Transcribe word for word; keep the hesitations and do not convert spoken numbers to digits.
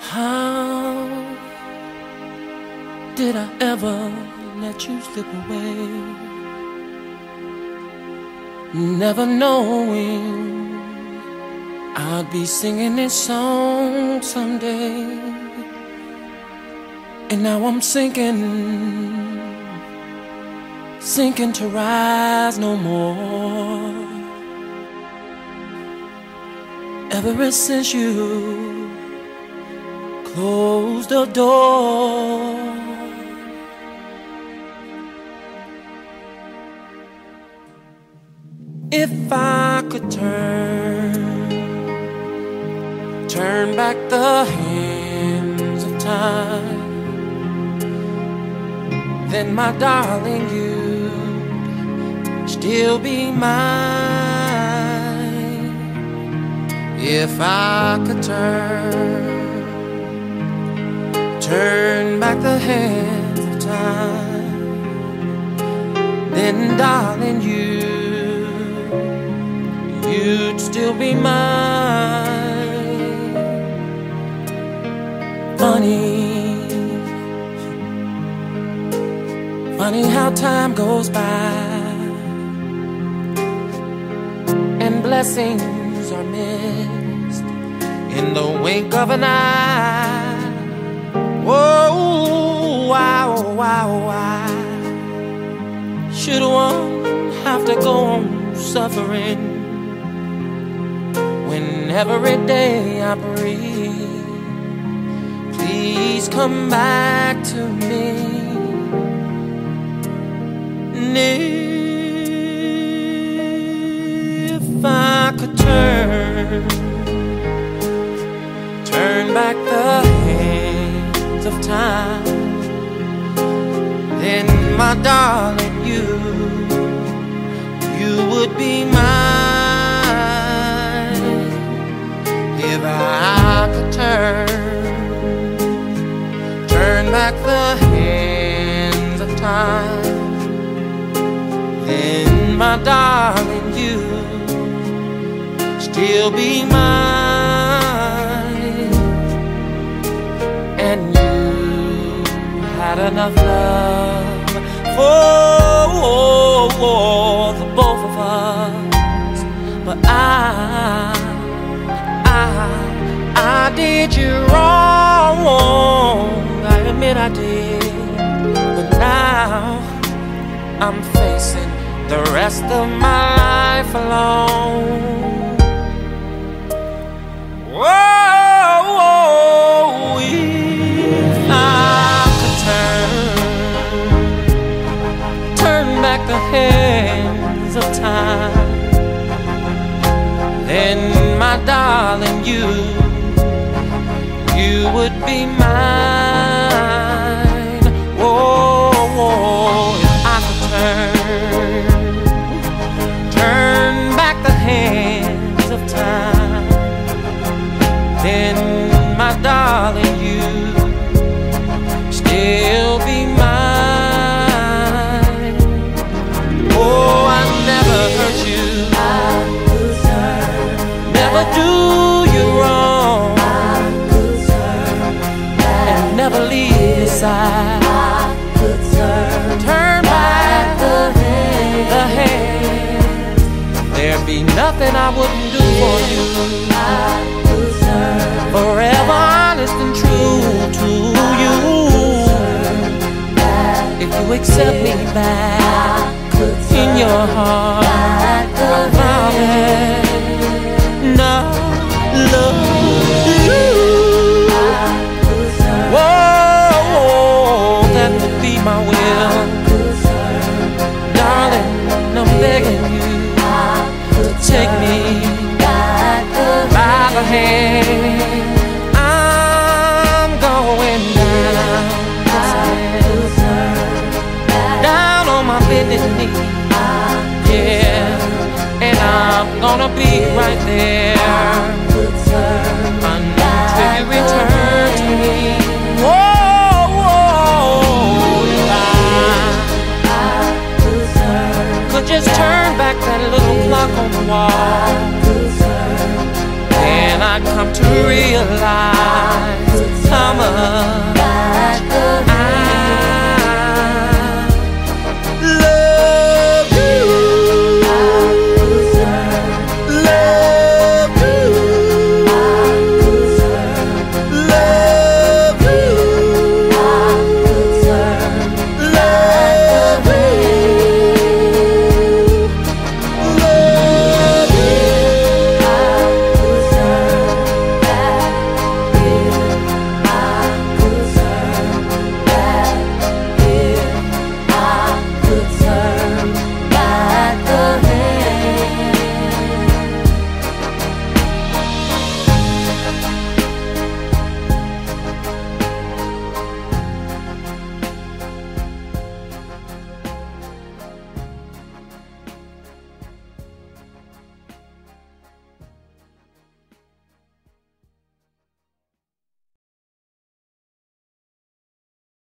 How did I ever let you slip away? Never knowing I'd be singing this song someday. And now I'm sinking, sinking to rise no more. Ever since you closed the door, if I could turn, turn back the hands of time, then my darling, you'd still be mine. If I could turn, turn back the hands of time, then darling, you, you'd still be mine. Funny, funny how time goes by and blessings are missed in the wink of an eye. Whoa, wow, wow, why should one have to go on suffering when every day I breathe? Please come back to me. If I could turn, turn back the hands of time, then my darling, you, you would be mine. If I could turn, turn back the hands of time, then my darling, you still be mine. And you had enough love for the both of us, but I, I, I did you wrong. I admit I did, but now I'm facing the rest of my life alone. Whoa, whoa, if I could turn, turn back the hands of time, then my darling, you, you would be mine. Whoa, whoa, if I could turn, turn back the hands of time, then my darling, you still be mine. Oh, I never hurt you, never do you wrong, and never leave your side. Turn back the hands, there'd be nothing I wouldn't do for you. Forever honest and true to you. If you accept me back in your heart, I promise not love you. Whoa, that would be my will. Darling, I'm begging you to take me by the hand. I'm going down, down on my bended knee, yeah, and I'm gonna be right there until you return to me. Whoa, whoa, if I could just turn back that little clock on the wall, and I'd come to realize